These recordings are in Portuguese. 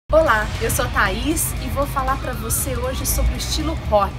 Olá, eu sou a Thaís e vou falar para você hoje sobre o estilo rock.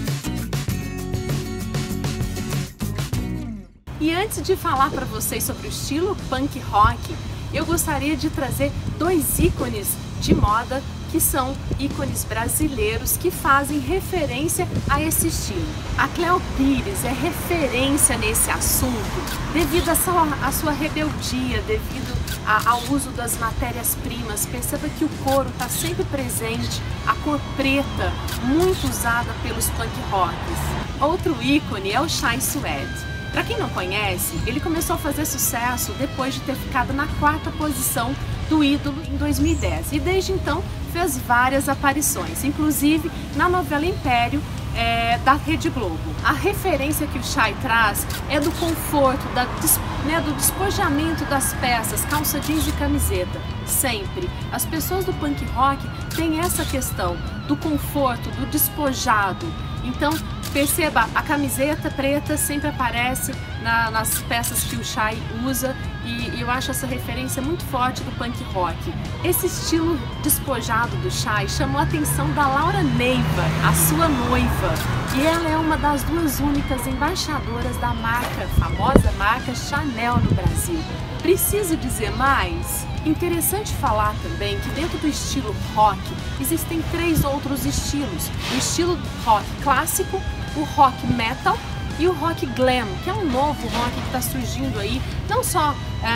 E antes de falar para vocês sobre o estilo punk rock, eu gostaria de trazer dois ícones de moda que são ícones brasileiros que fazem referência a esse estilo. A Cleo Pires é referência nesse assunto devido à sua rebeldia, devido ao uso das matérias-primas. Perceba que o couro está sempre presente, a cor preta, muito usada pelos punk rocks. Outro ícone é o Chai Suede. Para quem não conhece, ele começou a fazer sucesso depois de ter ficado na 4ª posição do Ídolo em 2010 e desde então fez várias aparições, inclusive na novela Império da Rede Globo. A referência que o Chai traz é do conforto, do despojamento das peças, calça jeans e camiseta, sempre. As pessoas do punk rock têm essa questão do conforto, do despojado. Então, perceba, a camiseta preta sempre aparece nas peças que o Chai usa e eu acho essa referência muito forte do punk rock. Esse estilo despojado do Chai chamou a atenção da Laura Neiva, a sua noiva, e ela é uma das 2 únicas embaixadoras da famosa marca Chanel no Brasil. Preciso dizer mais? Interessante falar também que dentro do estilo rock existem 3 outros estilos: o estilo rock clássico, o rock metal e o rock glam, que é um novo rock que está surgindo aí, não só,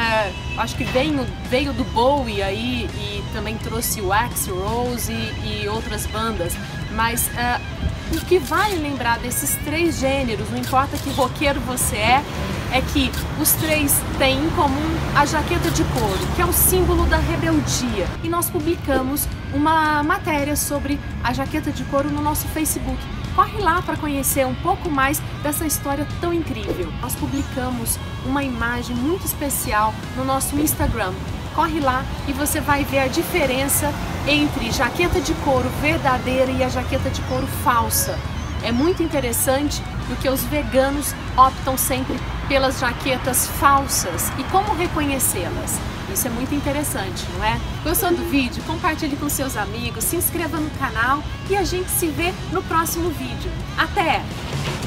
acho que veio do Bowie aí e também trouxe o Axl Rose e outras bandas, mas o que vale lembrar desses 3 gêneros, não importa que roqueiro você é que os 3 têm em comum a jaqueta de couro, que é o símbolo da rebeldia. E nós publicamos uma matéria sobre a jaqueta de couro no nosso Facebook. Corre lá para conhecer um pouco mais dessa história tão incrível. Nós publicamos uma imagem muito especial no nosso Instagram. Corre lá e você vai ver a diferença entre jaqueta de couro verdadeira e a jaqueta de couro falsa. É muito interessante porque os veganos optam sempre pelas jaquetas falsas e como reconhecê-las. Isso é muito interessante, não é? Gostou do vídeo? Compartilhe com seus amigos, se inscreva no canal e a gente se vê no próximo vídeo. Até!